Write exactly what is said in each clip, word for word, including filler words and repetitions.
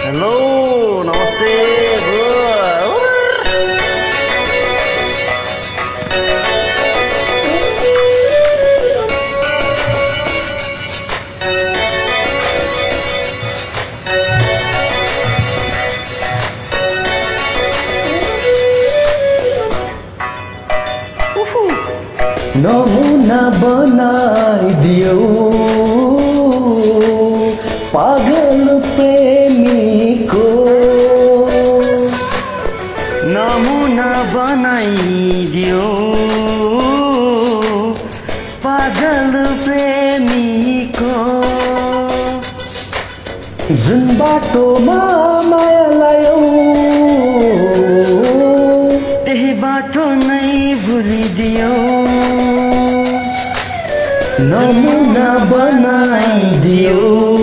hello नमस्ते नमुना बनाइदियो पागल प्रेमीको नमुना बनाइदियो पागल प्रेमीको जुन बाटोमा माया लायौ त्यही बाटो नै भुलिदियो नमुना बनाइदियो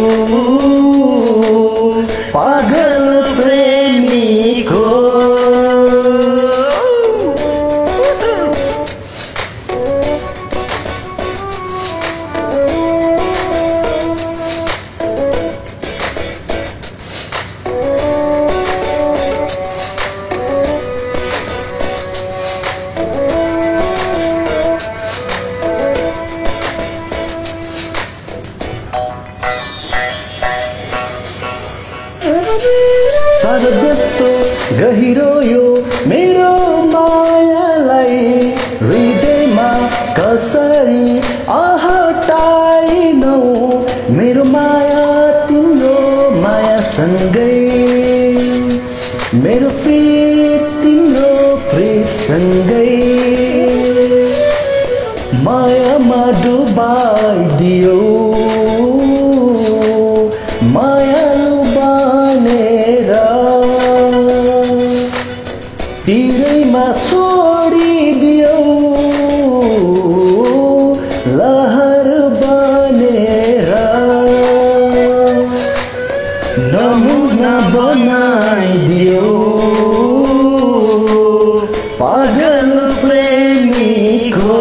पागल प्रेमीको सागर जस्तो गहिरो यो मेरो मायालाई हृदयमा कसरी अहटाइनौ मेरो माया तिम्रो मायासँगै मेरो प्रीत तिम्रो प्रीतसँगै मायामा डुबाइदियो मायालु बनेर तिरैमा छोडिदियो लहर बनेर नमुना बनाइदियो पागल प्रेमीको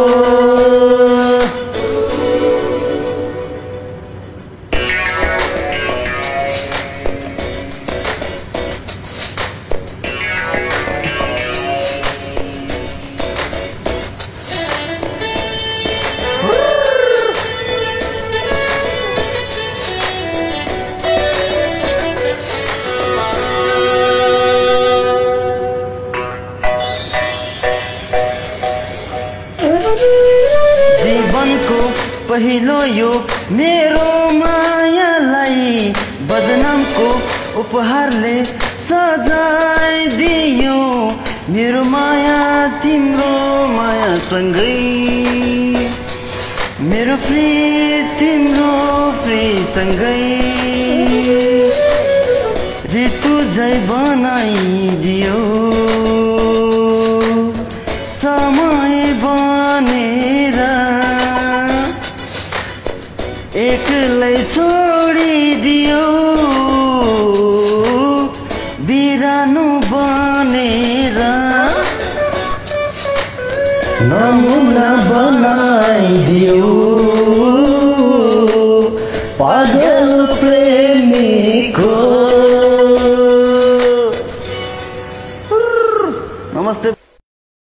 जीवनको पहिलो यो मेरो मायालाई बदनामको उपहारले सजाइदियो मेरो माया तिम्रो मायासँगै मेरो प्रीत तिम्रो प्रीतसँगै ऋतु झै बनाइदियो समय बनेर एक्लै छोडिदियो बिरानो बनेर नमुना बनाइदियो